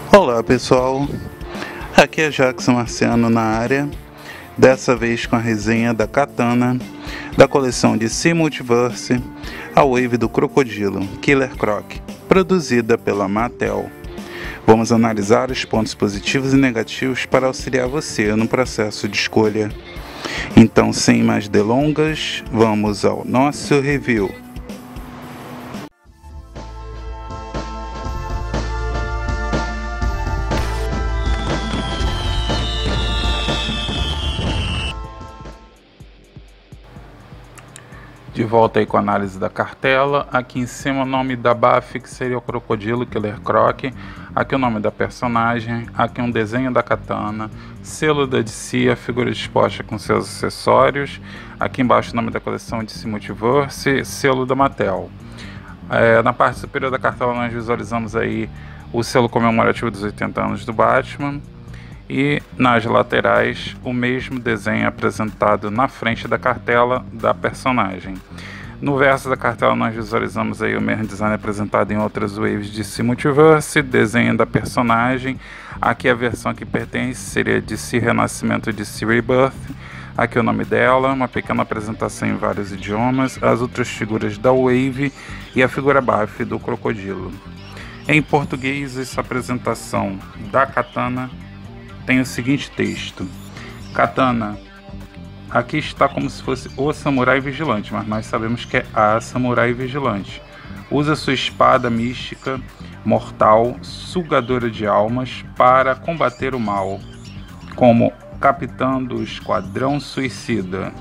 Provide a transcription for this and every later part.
Olá pessoal, aqui é Jackson Marciano na área, dessa vez com a resenha da Katana, da coleção de DC Multiverse, a Wave do Crocodilo, Killer Croc, produzida pela Mattel. Vamos analisar os pontos positivos e negativos para auxiliar você no processo de escolha. Então, sem mais delongas, vamos ao nosso review. De volta aí com a análise da cartela. Aqui em cima o nome da Buffy, que seria o Crocodilo Killer Croc. Aqui o nome da personagem. Aqui um desenho da Katana. Selo da DC, a figura disposta com seus acessórios. Aqui embaixo o nome da coleção DC Multiverse. Selo da Mattel. Na parte superior da cartela nós visualizamos aí o selo comemorativo dos 80 anos do Batman. E nas laterais o mesmo desenho apresentado na frente da cartela da personagem. No verso da cartela nós visualizamos aí o mesmo design apresentado em outras waves de DC Multiverse, desenho da personagem. Aqui a versão que pertence seria DC Renascimento, DC Rebirth. Aqui o nome dela, uma pequena apresentação em vários idiomas, as outras figuras da wave e a figura Buffy do Crocodilo. Em português, essa apresentação da Katana tem o seguinte texto: Katana, aqui está como se fosse o samurai vigilante, mas nós sabemos que é a samurai vigilante. Usa sua espada mística, mortal, sugadora de almas, para combater o mal, como capitã do Esquadrão Suicida.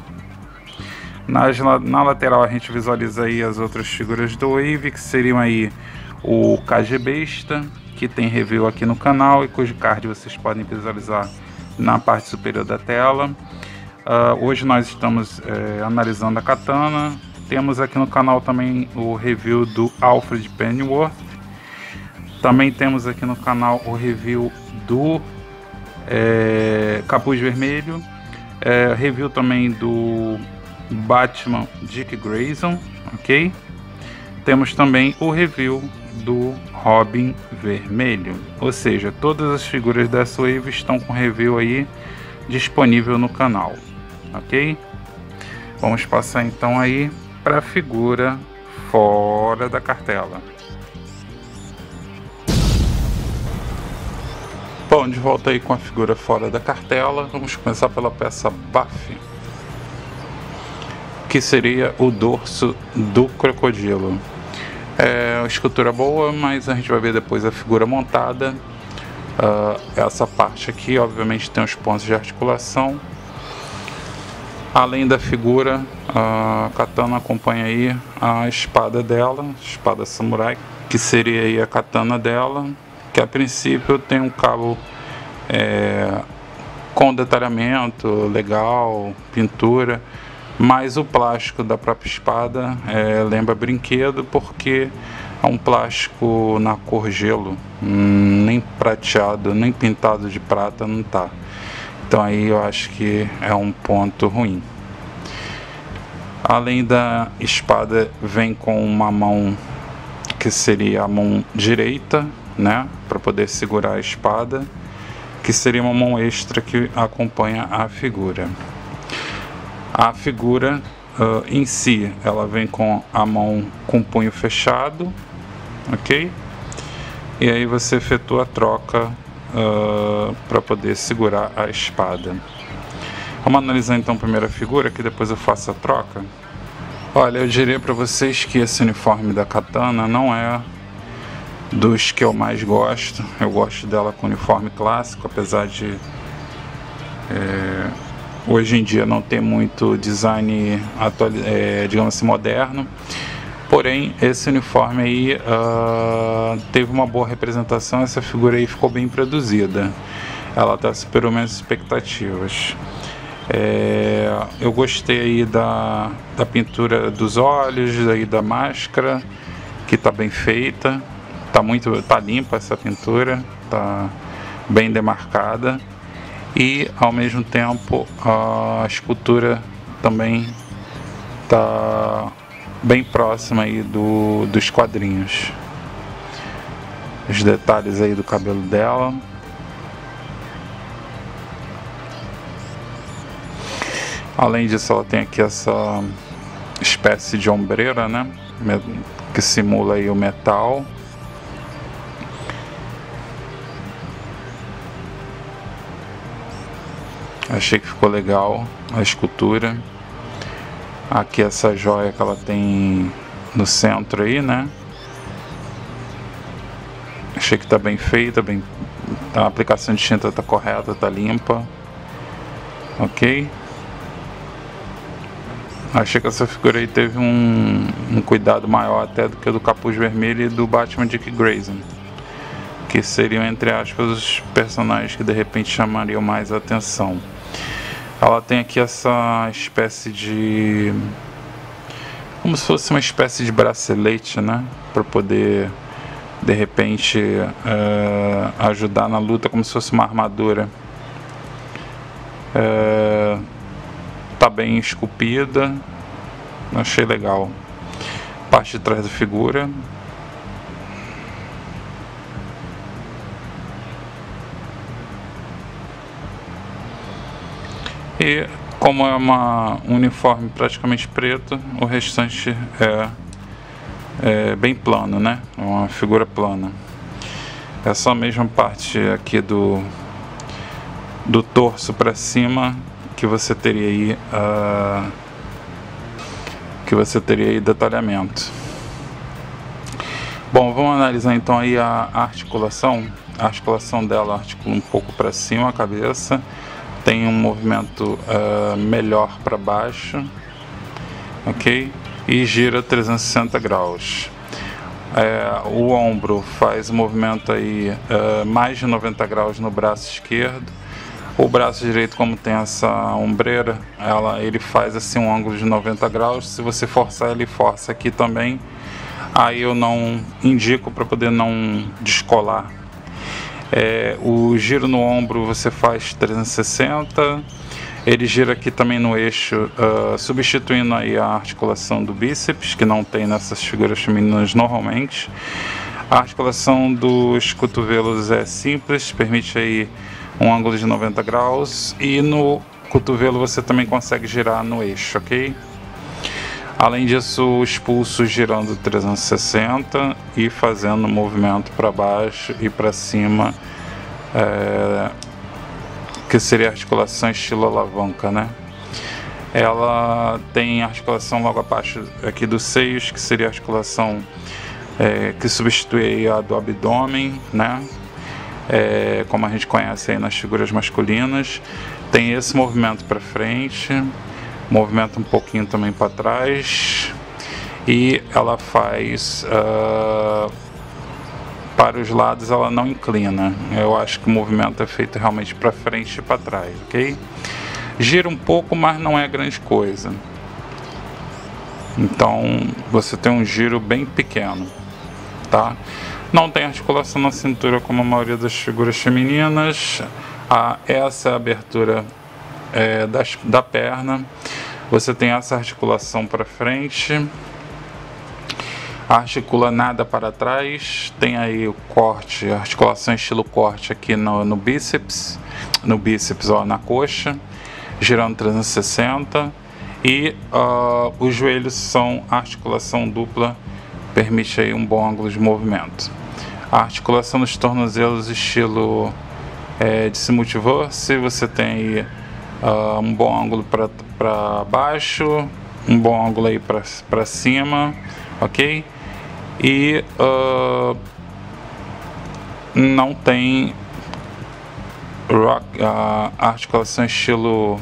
Na lateral a gente visualiza aí as outras figuras do Wave, que seriam aí o KG Besta, que tem review aqui no canal e cujo card vocês podem visualizar na parte superior da tela. Hoje nós estamos analisando a Katana. Temos aqui no canal também o review do Alfred Pennyworth. Também temos aqui no canal o review do Capuz Vermelho. Review também do Batman Dick Grayson, ok? Temos também o review do Robin Vermelho, ou seja, todas as figuras dessa wave estão com review aí disponível no canal, ok? Vamos passar então aí para a figura fora da cartela. Bom, de volta aí com a figura fora da cartela, vamos começar pela peça Buffy, que seria o dorso do crocodilo. A escultura boa, mas a gente vai ver depois a figura montada. Essa parte aqui obviamente tem os pontos de articulação. Além da figura, a Katana acompanha aí a espada dela, espada samurai, que seria aí a katana dela, que a princípio tem um cabo com detalhamento legal, pintura. Mas o plástico da própria espada lembra brinquedo, porque é um plástico na cor gelo, nem prateado, nem pintado de prata não tá. Então aí eu acho que é um ponto ruim. Além da espada, vem com uma mão que seria a mão direita, né, para poder segurar a espada, que seria uma mão extra que acompanha a figura. A figura em si, ela vem com a mão com o punho fechado, ok? E aí você efetua a troca para poder segurar a espada. Vamos analisar então a primeira figura, que depois eu faço a troca. Olha, eu diria para vocês que esse uniforme da Katana não é dos que eu mais gosto. Eu gosto dela com uniforme clássico, apesar de hoje em dia não tem muito design digamos assim, moderno. Porém, esse uniforme aí teve uma boa representação. Essa figura aí ficou bem produzida. Ela está superou minhas expectativas. Eu gostei aí da pintura dos olhos, aí da máscara, que está bem feita. Tá limpa essa pintura, tá bem demarcada. E ao mesmo tempo a escultura também está bem próxima aí dos quadrinhos. os detalhes aí do cabelo dela. Além disso, ela tem aqui essa espécie de ombreira, né, que simula aí o metal. Achei que ficou legal a escultura. Aqui essa joia que ela tem no centro aí, né? Achei que tá bem feita, a aplicação de tinta tá correta, tá limpa. Ok? Achei que essa figura aí teve um cuidado maior até do que o do Capuz Vermelho e do Batman Dick Grayson, que seriam, entre aspas, os personagens que de repente chamariam mais a atenção. Ela tem aqui essa espécie de... como se fosse uma espécie de bracelete, né? Para poder, de repente, ajudar na luta, como se fosse uma armadura. Tá bem esculpida. Achei legal. Parte de trás da figura. E como é um uniforme praticamente preto, o restante é bem plano, né? É uma figura plana. É só a mesma parte aqui do torso para cima que você teria aí detalhamento. Bom, vamos analisar então aí a articulação. A articulação dela articula um pouco para cima a cabeça. Tem um movimento melhor para baixo, ok? E gira 360 graus. O ombro faz movimento aí mais de 90 graus no braço esquerdo. O braço direito, como tem essa ombreira, ele faz assim um ângulo de 90 graus. Se você forçar, ele força aqui também. Aí eu não indico para poder não descolar. O giro no ombro você faz 360, ele gira aqui também no eixo, substituindo aí a articulação do bíceps, que não tem nessas figuras femininas normalmente. A articulação dos cotovelos é simples, permite aí um ângulo de 90 graus, e no cotovelo você também consegue girar no eixo, ok? Além disso, os pulsos girando 360 e fazendo movimento para baixo e para cima, que seria articulação estilo alavanca, né? Ela tem articulação logo abaixo aqui dos seios, que seria a articulação que substitui a do abdômen, né? Como a gente conhece aí nas figuras masculinas. Tem esse movimento para frente, movimento um pouquinho também para trás, e ela faz para os lados, ela não inclina. Eu acho que o movimento é feito realmente para frente e para trás, ok? Gira um pouco, mas não é grande coisa. Então você tem um giro bem pequeno, tá? Não tem articulação na cintura como a maioria das figuras femininas. Essa é a abertura da perna. Você tem essa articulação para frente, articula nada para trás. Tem aí o corte, a articulação estilo corte aqui no bíceps, na coxa, girando 360. E os joelhos são articulação dupla, permite aí um bom ângulo de movimento. A articulação dos tornozelos estilo de Multiverse, você tem aí um bom ângulo para baixo, um bom ângulo aí para cima, ok? E não tem a articulação estilo,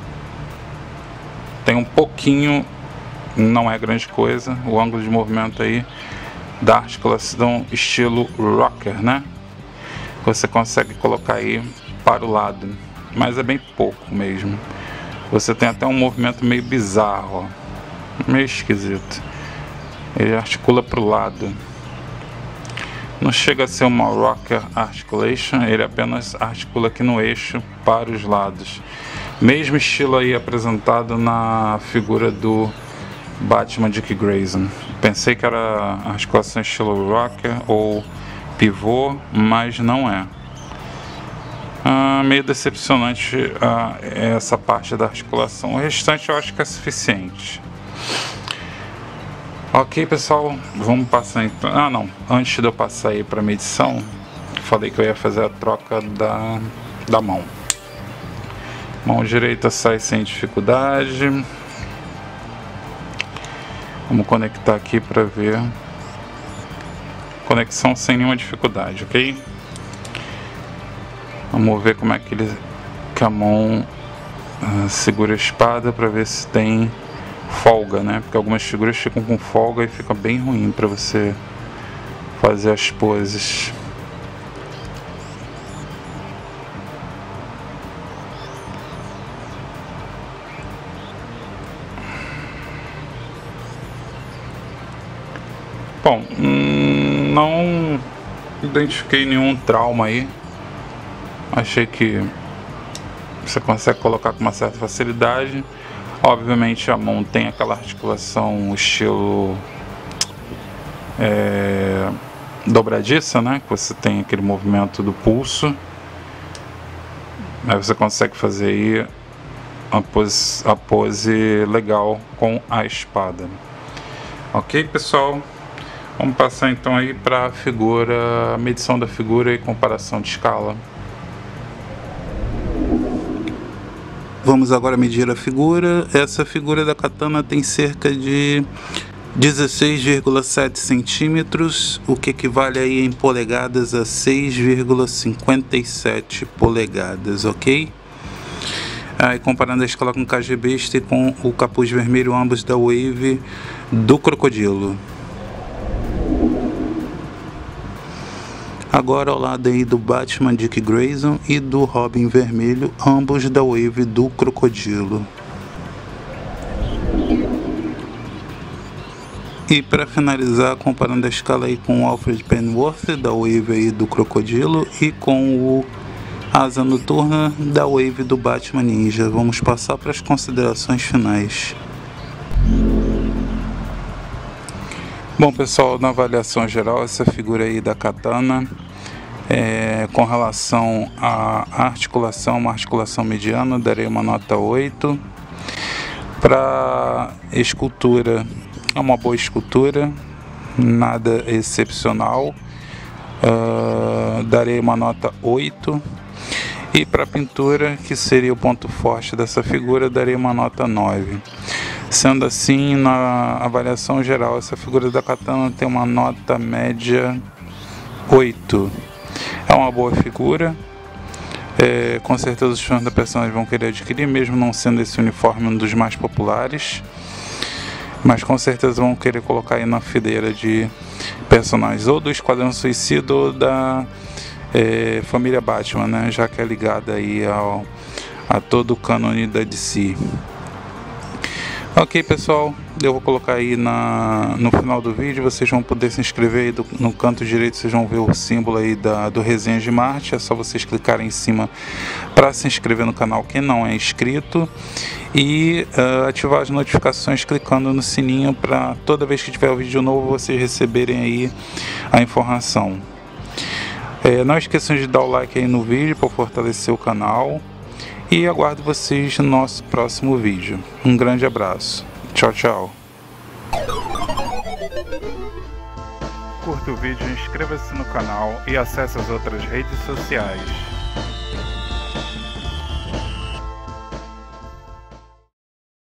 tem um pouquinho, não é grande coisa, o ângulo de movimento aí da articulação estilo rocker, né? Você consegue colocar aí para o lado, mas é bem pouco mesmo. Você tem até um movimento meio bizarro, ó, meio esquisito. Ele articula para o lado. Não chega a ser uma rocker articulation, ele apenas articula aqui no eixo para os lados. Mesmo estilo aí apresentado na figura do Batman Dick Grayson. Pensei que era articulação estilo rocker ou pivô, mas não é. Meio decepcionante essa parte da articulação. O restante eu acho que é suficiente. Ok, pessoal, vamos passar então. Não, antes de eu passar aí para medição, falei que eu ia fazer a troca da mão. Mão direita sai sem dificuldade. Vamos conectar aqui para ver. Conexão sem nenhuma dificuldade, ok? Vamos ver como é que a mão segura a espada para ver se tem folga, né? Porque algumas figuras ficam com folga e fica bem ruim para você fazer as poses. Bom, não identifiquei nenhum trauma aí. Achei que você consegue colocar com uma certa facilidade. Obviamente a mão tem aquela articulação estilo dobradiça, né? Que você tem aquele movimento do pulso. Aí você consegue fazer aí a pose legal com a espada. Ok, pessoal? Vamos passar então aí para a figura, medição da figura e comparação de escala. Vamos agora medir a figura. Essa figura da katana tem cerca de 16,7 centímetros, o que equivale aí em polegadas a 6,57 polegadas, ok? Aí comparando a escala com o KG e com o capuz vermelho, ambos da Wave do Crocodilo. Agora ao lado aí do Batman Dick Grayson e do Robin vermelho, ambos da Wave do Crocodilo. E para finalizar, comparando a escala aí com o Alfred Pennyworth da Wave aí do Crocodilo e com o Asa Noturna da Wave do Batman Ninja. Vamos passar para as considerações finais. Bom, pessoal, na avaliação geral, essa figura aí da katana, com relação à articulação, uma articulação mediana, darei uma nota 8. Para escultura, é uma boa escultura, nada excepcional, darei uma nota 8. E para pintura, que seria o ponto forte dessa figura, darei uma nota 9. Sendo assim, na avaliação geral, essa figura da katana tem uma nota média 8. É uma boa figura. Com certeza os fãs da personagem vão querer adquirir, mesmo não sendo esse uniforme um dos mais populares. Mas com certeza vão querer colocar aí na fileira de personagens ou do Esquadrão Suicida ou da família Batman, né? Já que é ligada aí a todo o cânone da DC. Ok, pessoal, eu vou colocar aí no final do vídeo, vocês vão poder se inscrever aí no canto direito, vocês vão ver o símbolo aí do Resenhas de Marte. É só vocês clicarem em cima para se inscrever no canal quem não é inscrito e ativar as notificações clicando no sininho para toda vez que tiver um vídeo novo vocês receberem aí a informação. Não esqueçam de dar o like aí no vídeo para fortalecer o canal. E aguardo vocês no nosso próximo vídeo. Um grande abraço. Tchau, tchau. Curta o vídeo, inscreva-se no canal e acesse as outras redes sociais.